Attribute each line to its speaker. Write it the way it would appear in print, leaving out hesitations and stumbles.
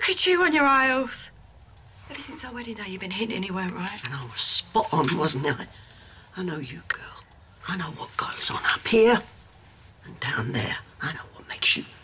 Speaker 1: Look at you on your aisles. Ever since our wedding day, you've been hitting it anywhere, right?
Speaker 2: And I was spot on, wasn't I? I know you, girl. I know what goes on up here and down there. I know what makes you